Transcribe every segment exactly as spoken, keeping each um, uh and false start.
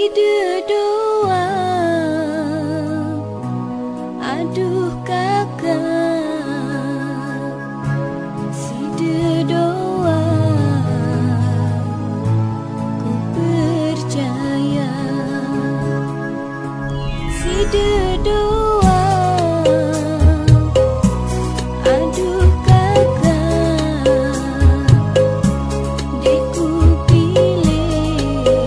Sida doang, aduh kakak. Sida doang, ku percaya. Sida doang, aduh kakak. Dek ku pilih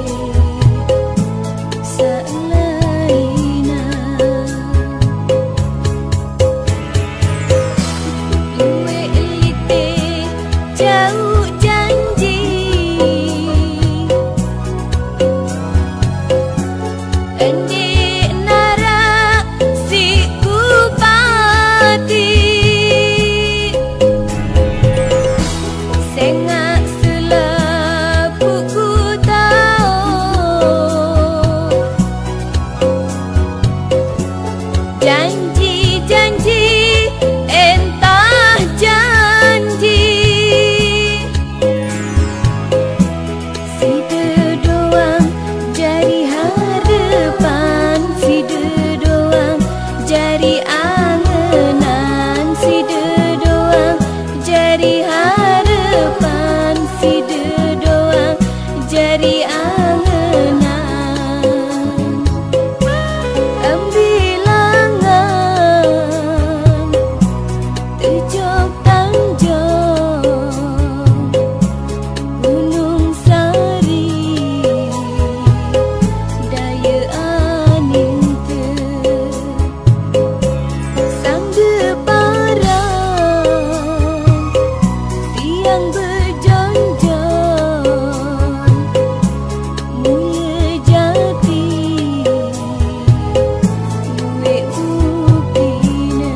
selaina. Luwe elite jauh janji, endek nara si kupati. Sengak selaput ku tahu, janji-janji entah janji. Sida doang jadi harapan, sida doang jadi angenan, sida doang jadi harapan, sida doang jadi angenan. Ambil angan Tejok Tanjung, Gunung Sari, Daya Aning te. Sang deparan tiang berjonjon, Mulia Jati duwe buktina.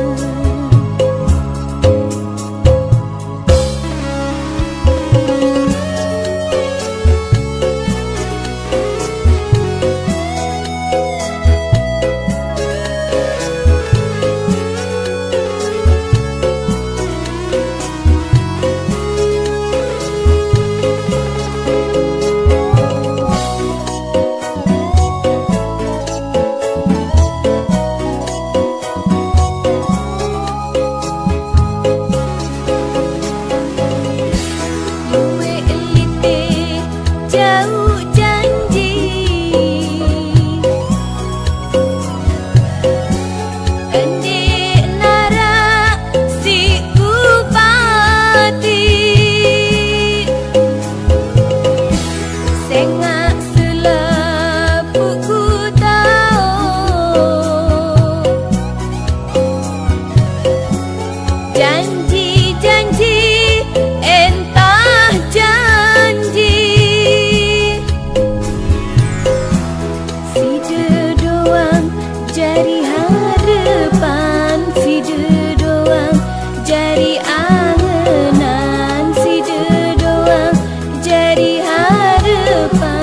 Luwe elite jauh janji, endek nara si kupati. Sengak selaput ku tahu, janji-janji entah janji. Sida doang jadi harapan, sida doang jadi angenan, sida doang jadi harapan.